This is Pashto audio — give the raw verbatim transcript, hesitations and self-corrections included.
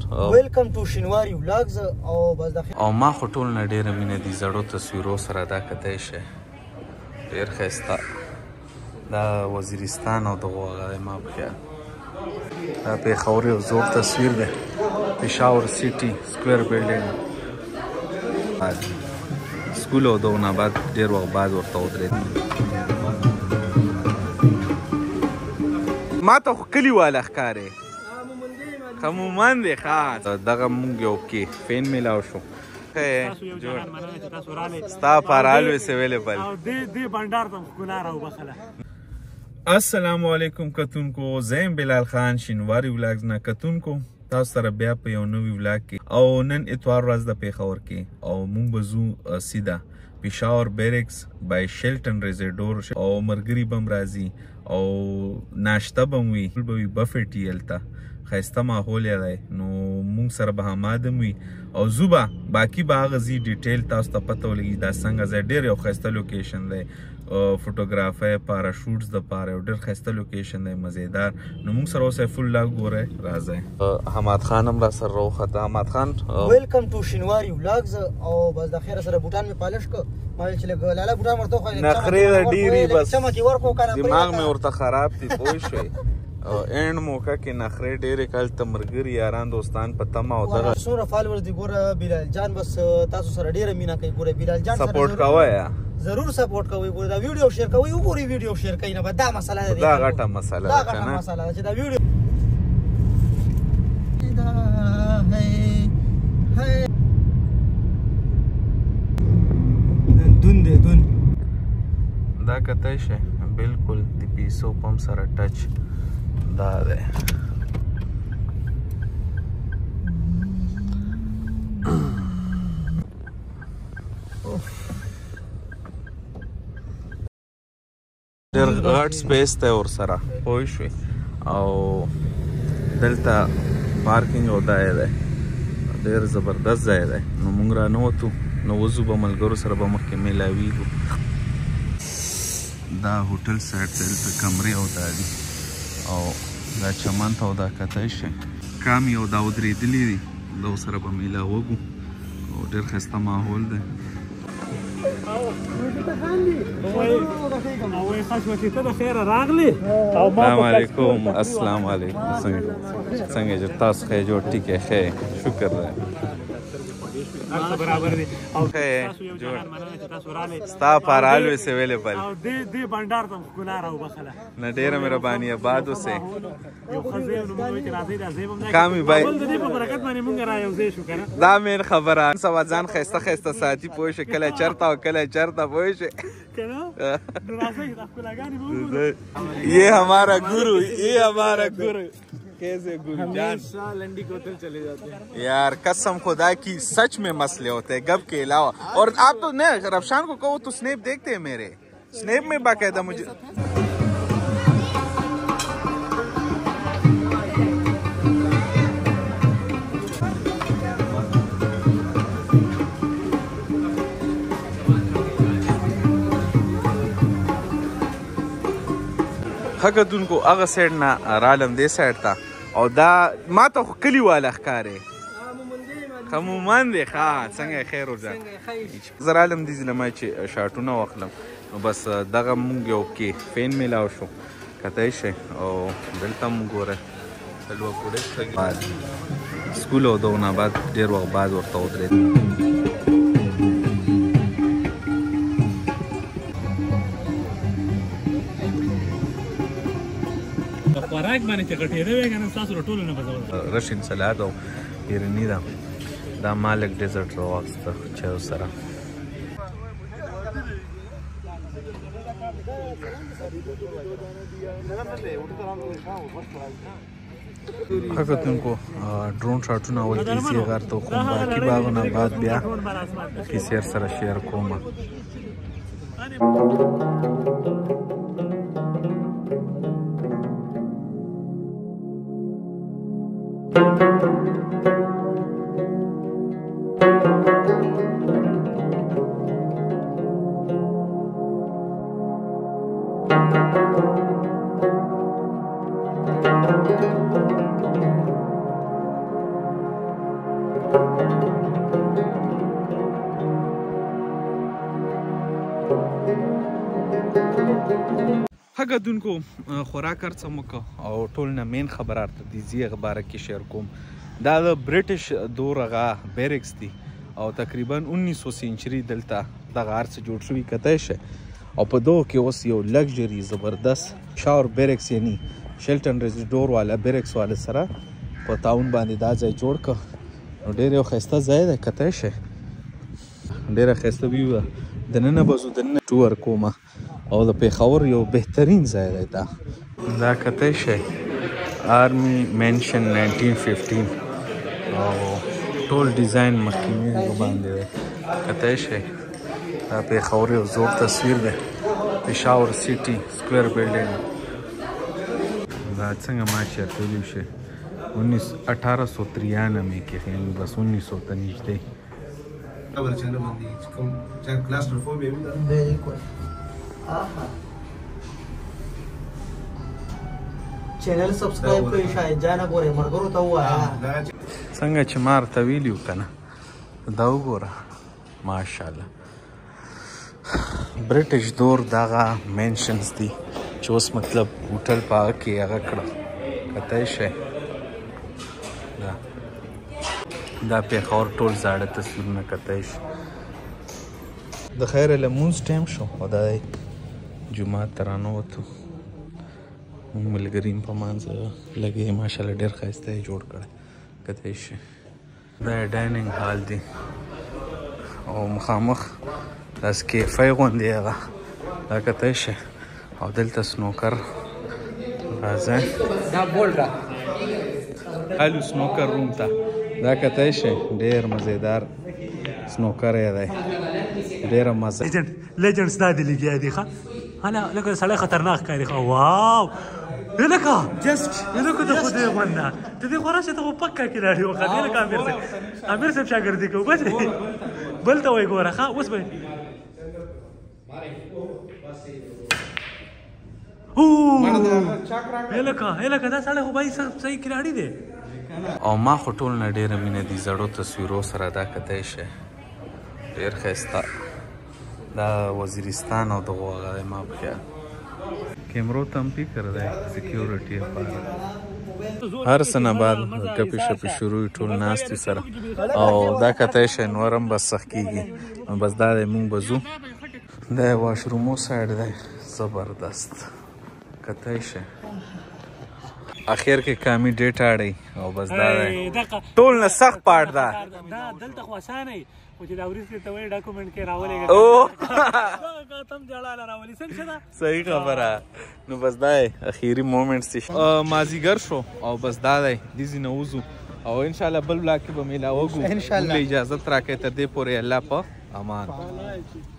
ویلکم ټو شینواری ولاګز. او بس د او ما خو ټول نه ډېره مینه دي زړو تصویرو سره دا کتی شی ډېر ښایسته دا وزیرستان او دغه هغه دی ما په خیال دا پېښور یو زوړ تصویر دی پېښور سیټي سکویر بلډینګ سکول او دغه نه بعد ډېر وخت بعد ورته ودرېد. ما ته خو کلیواله ښکارې خمومند دی ښه دغه مونږ یو کې فین میلاو شو ستا پاره الویس اویلیبل. السلام علیکم کتونکو، زه یم بلال خان شینواری ولاګز نه کتونکو تاسو سره بیا په یو نوي ولاګ کې او نن اتوار ورځ د پېښور کې او مونږ به ځو سیده پېښور بیرکس بای شیلټن ریزیډور او ملګري به هم راځي او ناشته به هم وي به وي بفټ یې هلته ښایسته ماحول یې دی نو مونږ سره به هماد هم وي او ځو به باقي به هغه ځي ډیټیل تاسو ته پته ولګي دا څنګه ځای ډېر یو ښایسته لوکیشن دی فوټوګرافۍ پاراشوټس دپاره یو ډېر ښایسته لوکیشن دی مزیدار. نو مونږ سره اوسئ فل لاګ ګورئ راځئ. حماد خان هم را سره راوخته. حماد خان ویلکم ټو شینواری ولاګز. او بس د خیره سره بوټان مې پالش کړ ما ویل چې لږ لاله بوټان ورته وښایه نخرې د ډېرې بس چمکې ورکړو که نه دماغ مې ورته خراب دي پوه شوئ اینډ موقع کې نخرې ډېرې کله ته ملګري یاران دوستان په تمه او دغه څومره فالوورز دي ګوره بلال جان بس تاسو سره ډېره مینه کوي ګوره بلال جان سره سپورټ کوئ ضرور سپورټ کوئ ګوره دا ویډیو شیر کوئ وګورئ ویډیو شیر کوئ نه به دا مسله ده دا غټه مسله ده دا غټه مسله ده چې دا ویډیو دون دی دون دا کتی شی بالکل د پیسو پم سره ټچ دا دی. ډېر غټ سپیس دی ورسره پوه شوې او دلته پارکینګ او دا یې دی ډېر زبردست ځای دی. نو موږ رانوتو نو وځو به ملګرو سره به مخکې میلاویږو. دا هوټل سایډ ته دلته کمرې او دا دي او دا چمن ته او دا کتی شی کامې او دا ودرېدلي دي دا ورسره به میلاوږو او ډېر ښایسته ماحول دی. السلام علیکم. السلام علیکم. څنګه څنګه چې تاسو ښه جوړ ټیک یې ښه شکر دی برابر دی او ستا پاره الویس اویلیبل او دې دې بانډار ته ښکلا راوبخله نه ډېره مهرباني آباد اوسئ. یو ښه ځای نو موږ چې راځئ دا ځای به هم کامې بای د دې په برکت باندې موږ را یو ځای شو که نه دا مین خبره سبا ځان ښایسته ښایسته ساتي پوه شئ کله چېرته او کله چېرته پوه شئ که نه نو راځئ دا ښکلاګانې به وګورو. یہ ہمارا گرو یہ ہمارا گرو کیسے گرو جان لنڈی کوتل چلے جاتے ہیں یار قسم خدا کی سچ میں مسئلے ہوتے ہیں گب کے علاوہ. اور آپ تو نہیں رفشان کو کہو تو سنیپ دیکھتے ہیں میرے سنیپ میں باقاعدہ مجھے حقدونکو هغه سایډ نه رالم دې سایډ ته او دا ما ته خو کلیواله ښکارې خمومند دی ښه څنګه خیر ورځه زه رالم دې ځله ما چې شاټونه واخلم نو بس دغه مونږ یو کې فین میلاو شو کتی شی او دلته هم ګوره حلوه پوړې سکول او دغه نه بعد ډېر وخت بعد ورته ودرېد. خوراک باندې چې غټېده وی که نه ستاسو له ټولو نه به زه رشین سلاد او پیرني ده دا ما لږ ډیزرټ راواخیسته چایو سره. ښه کتونکو ډرون شاټونه اول کیسې غر ته وخوم باقي باغونه بعد بیا کیسې سره شیر کومه. هغه خوراک هرڅه مو او ټول نه مین خبرات د دې غبره کې شیر کوم دا د برټش دور هغه بیرکس دي او تقریبا انیس سو سنچري دلته دغه هرڅه جوړ شوي کتی شي او په دغو کې اوس یو لګژري زبردست شاور بیرکس یعنی شیلټن ریزیډور والا بیرکس والا سره په تاون باندې دا ځای جوړ کړ نو ډېر یو ښایسته ځای دی کتی شي ډېره ښایسته ویو ده دننه به ځو دننه ټور کومه او د پېښور یو بهترین ځای دی دا دا کتی شي آرمي مینشن ناینټین ففټین او ټول ډیزاین مخکینی هغه باندې دی کتی شي دا پېښور یو زوړ تصویر دی پېښور سیټي سکویر بلډینګ دا څنګه ما چېرته ویلي شي انیس اٹھارہ سو تریانوے کې یعنی بس انیس سو ته نږدې ډبل چینل باندې چې کوم چې کلاستروفوبیا وي دا بالکل آها چینل سبسکرایب کړئ شاید جان غوړې مرګرو ته وایي څنګه چې مار ته ویلیو کنه دا وګوره ماشاءالله برټش دور دغه مینشنز دي چې اوس مطلب هوټل په هغه کې هغه کړه کتی شي دا دا پېښور ټول زاړه تصویرونه کتی شي د خیره لمونځ ټایم شو او دا جومات ته رانوتو مونږ ملګري په منځ لګې ماشاءالله ډېر ښایسته یې جوړ کړی کتی شي دا ډایننګ هال دی او مخامخ داسې کیفی غوندې هغه دا کتی شي او دلته سنوکر راځئ دا بولډه الو سنوکر روم ته دا کتی شي ډېر مزیدار سنوکر یې دی ډېره مزه لیجنډ لیجنډز دا دی لګیا دی ښه هله لکه سړی خطرناک ښکاري ښه واو لکه جسټ لکه د خدای غونډه د دې خو راشه ته خو پکا کلاړي وخت لکه امیر صاحب امیر صاحب شاګردي کوو بس بل ته وایي ګوره ښه اوس به لکه لکه دا سړی خو بای صحیح کلاړي دی او ما خو ټول نه ډېره مینه دي زړو تصویرو سره دا کتی شي ډېر ښایسته دا وزیرستان او دغو هغه دی ما په خیال کیمرو ته هم فکر دی سیکیورټي لپاره هر څه نه بعد ګپې شپې شروع ټول ناستې سره او دا کتی شي نور هم بس سخت کېږي بس دا دی مونږ به ځو دا واشرومو سایډ دی زبردست کتی شي اخر کې کامی ډیټ اړی او بس دا دی ټول نه سخت پاټ ده دا دلته خو اسانه وي خو چې دا وروسته ته وایي ډاکومنټ کې راولېږه او تم جړاله راولي څنګه ده صحیح خبره نو بس دا اخیری مومنټس دي مازیګر شو او بس دا دی دې ځای نه وځو او انشاءالله بل بلاک کې به میلاوږو انشاءالله اجازت راکړئ تر دې پورې الله په امان